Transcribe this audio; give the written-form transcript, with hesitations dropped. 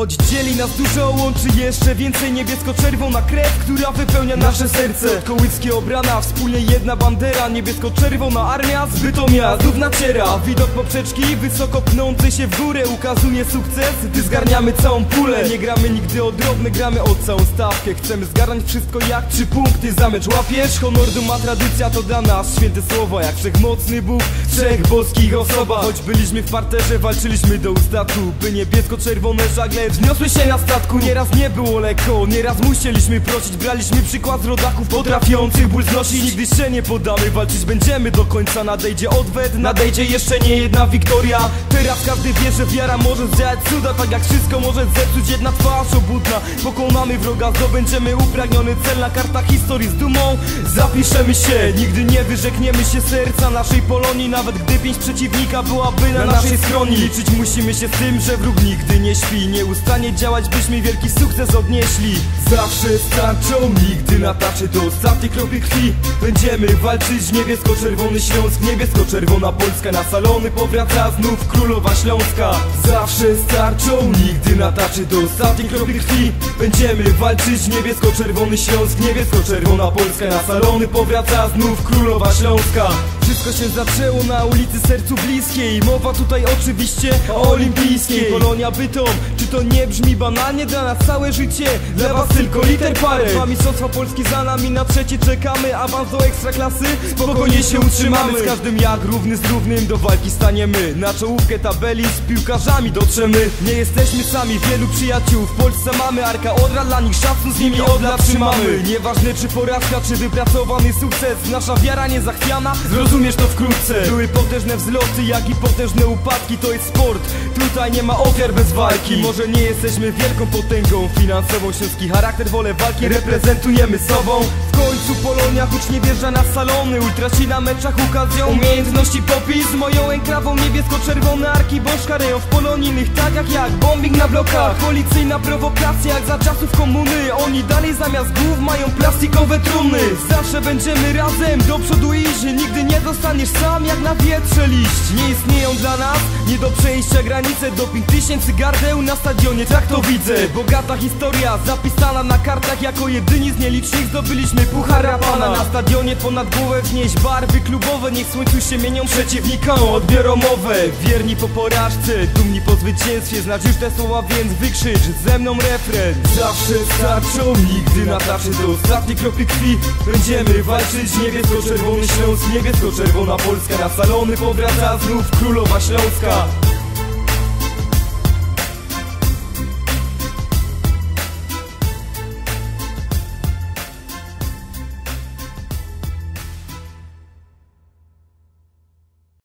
Choć dzieli nas dużo, łączy jeszcze więcej niebiesko-czerwona krew, która wypełnia nasze serce. Kołyckie obrana, wspólnie jedna bandera, niebiesko-czerwona armia z Bytomia znów naciera. Widok poprzeczki, wysoko pnący się w górę, ukazuje sukces, gdy zgarniamy całą pulę. Nie gramy nigdy o drobne, gramy o całą stawkę. Chcemy zgarnąć wszystko jak 3 punkty za mecz łapiesz. Honor, duma, tradycja to dla nas święte słowa, jak wszechmocny Bóg w 3 boskich osobach. Choć byliśmy w parterze, walczyliśmy do ustatu, by niebiesko-czerwone żagle wzniosły się na statku. Nieraz nie było lekko, nieraz musieliśmy prosić, braliśmy przykład z rodaków potrafiących ból znosić. Nigdy się nie poddamy, walczyć będziemy do końca. Nadejdzie odwet, nadejdzie jeszcze nie jedna wiktoria. Teraz każdy wie, że wiara może zdziałać cuda, tak jak wszystko może zepsuć jedna twarz obłudna. Pokonamy wroga, zdobędziemy upragniony cel, na kartach historii z dumą zapiszemy się. Nigdy nie wyrzekniemy się serca naszej Polonii, nawet gdy pięść przeciwnika byłaby na naszej skroni. Liczyć musimy się z tym, że wróg nigdy nie śpi, nieustannie działać, byśmy wielki sukces odnieśli. Zawsze starczą, nigdy na tarczy do ostatniej kropli krwi. Będziemy walczyć, niebiesko-czerwony Śląsk, niebiesko-czerwona Polska. Na salony powraca znów królowa Śląska. Zawsze starczą, nigdy na tarczy do ostatniej kropli krwi. Będziemy walczyć, niebiesko-czerwony Śląsk, niebiesko-czerwona Polska. Na salony powraca znów królowa Śląska. Wszystko się zaczęło na ulicy sercu bliskiej. Mowa tutaj oczywiście o olimpijskiej. Polonia Bytom, czy to nie brzmi banalnie? Dla nas całe życie, dla was tylko liter parę. 2 mistrzostwa Polski za nami, na 3 czekamy. Awans do ekstraklasy, spokojnie się utrzymamy. Z każdym jak równy z równym do walki staniemy. Na czołówkę tabeli z piłkarzami dotrzemy. Nie jesteśmy sami, wielu przyjaciół w Polsce mamy. Arka Odra, dla nich szacun, z nimi od lat trzymamy. Nieważne czy porażka, czy wypracowany sukces, nasza wiara niezachwiana, zrozumiesz to wkrótce. Były potężne wzloty, jak i potężne upadki, to jest sport, tutaj nie ma ofiar bez walki. Może nie jesteśmy wielką potęgą finansową, śląski charakter, wolę walki reprezentujemy sobą. W końcu Polonia, choć nie wjeżdża na salony, ultrasi na meczach ukazją umiejętności popis. Moją enklawą niebiesko-czerwone arki bożka rejon w polonijnych tagach, jak bombing na blokach. Policyjna prowokacja jak za czasów komuny, oni dalej zamiast głów mają plastikowe trumny. Zawsze będziemy razem, do przodu iść, nigdy nie dostaniesz sam jak na wietrze liść. Nie istnieją dla nas, nie do przejścia granice, doping 1000 gardeł na stadionie, tak to widzę. Bogata historia, zapisana na kartach, jako jedyni z nielicznych zdobyliśmy puchar Rapana. Na stadionie ponad głowę wznieść barwy klubowe, niech słońcu się mienią przeciwnikom, odbiorą mowę. Wierni po porażce, dumni po zwycięstwie, znać już te słowa, więc wykrzycz ze mną refren. Zawsze starczą, nigdy na tarczy do ostatniej kropli krwi. Będziemy walczyć, niebiesko-czerwony Śląsk, niebiesko-czerwona Polska. Na salony powraca znów królowa Śląska.